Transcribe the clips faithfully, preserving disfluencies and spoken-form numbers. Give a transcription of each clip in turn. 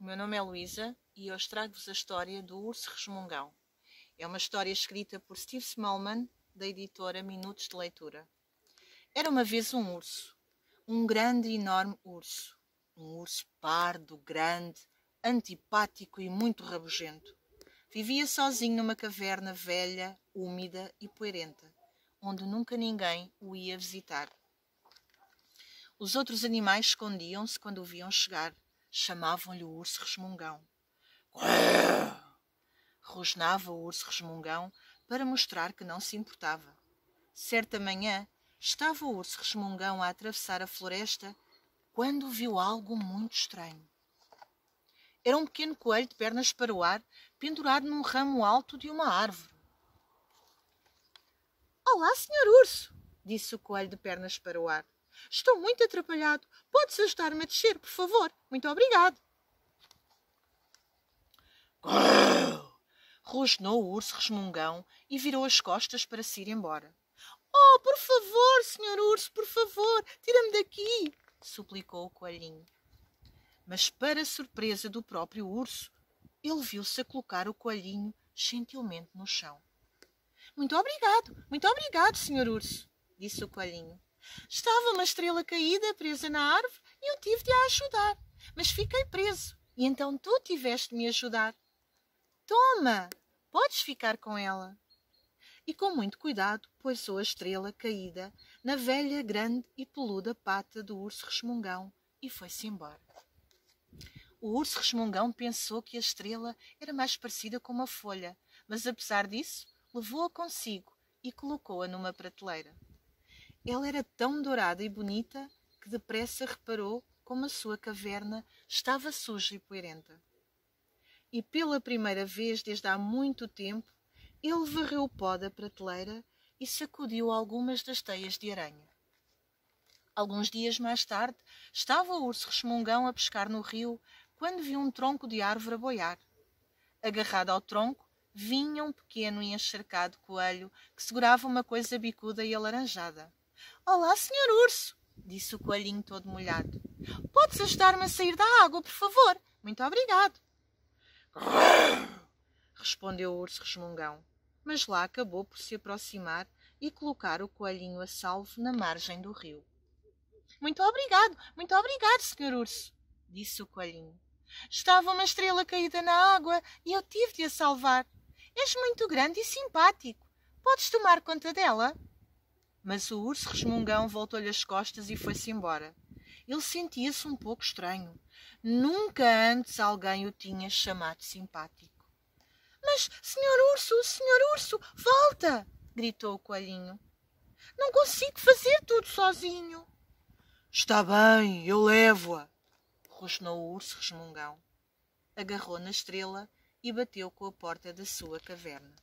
O meu nome é Luísa e hoje trago-vos a história do Urso Resmungão. É uma história escrita por Steve Smallman, da editora Minutos de Leitura. Era uma vez um urso, um grande e enorme urso. Um urso pardo, grande, antipático e muito rabugento. Vivia sozinho numa caverna velha, úmida e poeirenta, onde nunca ninguém o ia visitar. Os outros animais escondiam-se quando o viam chegar. Chamavam-lhe o urso resmungão. Rosnava o urso resmungão para mostrar que não se importava. Certa manhã, estava o urso resmungão a atravessar a floresta quando viu algo muito estranho. Era um pequeno coelho de pernas para o ar, pendurado num ramo alto de uma árvore. "Olá, senhor urso", disse o coelho de pernas para o ar. "Estou muito atrapalhado. Podes ajudar-me a descer, por favor? Muito obrigado." Rosnou o urso resmungão e virou as costas para se ir embora. "Oh, por favor, senhor urso, por favor, tira-me daqui", suplicou o coelhinho. Mas, para surpresa do próprio urso, ele viu-se a colocar o coelhinho gentilmente no chão. "Muito obrigado, muito obrigado, senhor urso", disse o coelhinho. "Estava uma estrela caída presa na árvore e eu tive de a ajudar, mas fiquei preso e então tu tiveste de me ajudar. Toma, podes ficar com ela." E com muito cuidado pousou a estrela caída na velha, grande e peluda pata do urso resmungão e foi-se embora. O urso resmungão pensou que a estrela era mais parecida com uma folha, mas apesar disso, levou-a consigo e colocou-a numa prateleira. Ela era tão dourada e bonita que depressa reparou como a sua caverna estava suja e poeirenta. E pela primeira vez desde há muito tempo, ele varreu o pó da prateleira e sacudiu algumas das teias de aranha. Alguns dias mais tarde, estava o urso resmungão a pescar no rio quando viu um tronco de árvore a boiar. Agarrado ao tronco, vinha um pequeno e encharcado coelho que segurava uma coisa bicuda e alaranjada. "Olá, senhor urso", disse o coelhinho todo molhado. "Podes ajudar-me a sair da água, por favor? Muito obrigado." Respondeu o urso resmungão, mas lá acabou por se aproximar e colocar o coelhinho a salvo na margem do rio. "Muito obrigado, muito obrigado, senhor urso", disse o coelhinho. "Estava uma estrela caída na água e eu tive de a salvar. És muito grande e simpático. Podes tomar conta dela?" Mas o urso resmungão voltou-lhe as costas e foi-se embora. Ele sentia-se um pouco estranho. Nunca antes alguém o tinha chamado simpático. "Mas, senhor urso, senhor urso, volta!" gritou o coelhinho. "Não consigo fazer tudo sozinho." "Está bem, eu levo-a", rosnou o urso resmungão. Agarrou na estrela e bateu com a porta da sua caverna.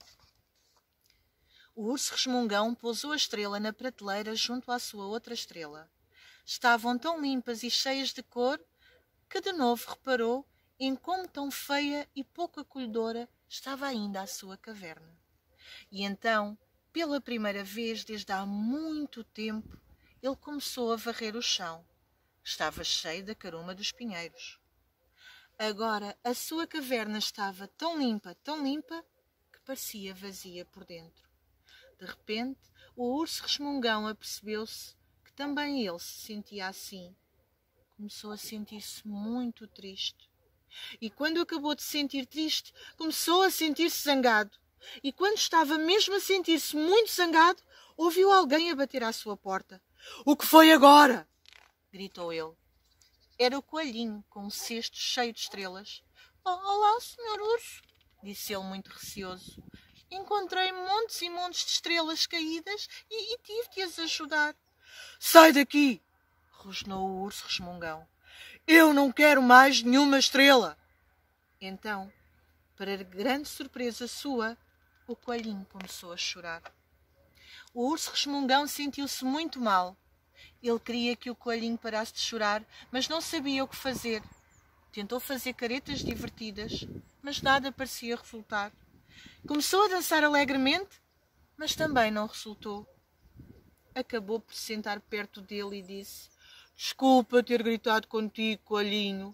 O urso resmungão pousou a estrela na prateleira junto à sua outra estrela. Estavam tão limpas e cheias de cor que de novo reparou em como tão feia e pouco acolhedora estava ainda a sua caverna. E então, pela primeira vez desde há muito tempo, ele começou a varrer o chão. Estava cheio da caruma dos pinheiros. Agora a sua caverna estava tão limpa, tão limpa, que parecia vazia por dentro. De repente, o urso resmungão apercebeu-se que também ele se sentia assim. Começou a sentir-se muito triste. E quando acabou de se sentir triste, começou a sentir-se zangado. E quando estava mesmo a sentir-se muito zangado, ouviu alguém a bater à sua porta. "O que foi agora?" gritou ele. Era o coelhinho, com um cesto cheio de estrelas. "Olá, senhor urso", disse ele muito receoso. "Encontrei montes e montes de estrelas caídas e, e tive de as ajudar." "Sai daqui!" rosnou o urso resmungão. "Eu não quero mais nenhuma estrela." Então, para grande surpresa sua, o coelhinho começou a chorar. O urso resmungão sentiu-se muito mal. Ele queria que o coelhinho parasse de chorar, mas não sabia o que fazer. Tentou fazer caretas divertidas, mas nada parecia resultar. Começou a dançar alegremente, mas também não resultou. Acabou por se sentar perto dele e disse: "Desculpa ter gritado contigo, coelhinho.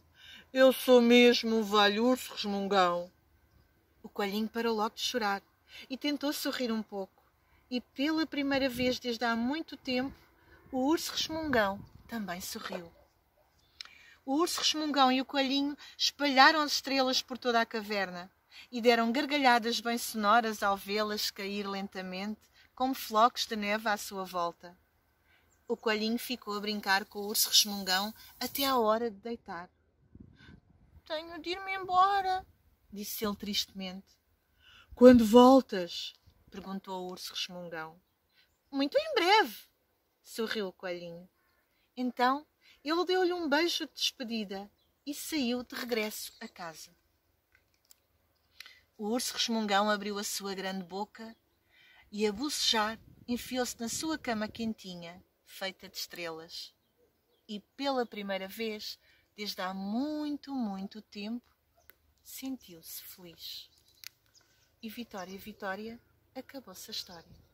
Eu sou mesmo o velho urso resmungão. O coelhinho parou logo de chorar e tentou sorrir um pouco. E pela primeira vez desde há muito tempo, o urso resmungão também sorriu. O urso resmungão e o coelhinho espalharam as estrelas por toda a caverna e deram gargalhadas bem sonoras ao vê-las cair lentamente, como flocos de neve à sua volta. O coelhinho ficou a brincar com o urso resmungão até à hora de deitar. Tenho de ir-me embora, disse ele tristemente. Quando voltas? Perguntou o urso resmungão. Muito em breve, sorriu o coelhinho. Então ele deu-lhe um beijo de despedida e saiu de regresso a casa. O urso resmungão abriu a sua grande boca e, a bocejar, enfiou-se na sua cama quentinha, feita de estrelas. E pela primeira vez, desde há muito, muito tempo, sentiu-se feliz. E Vitória, Vitória, acabou-se a história.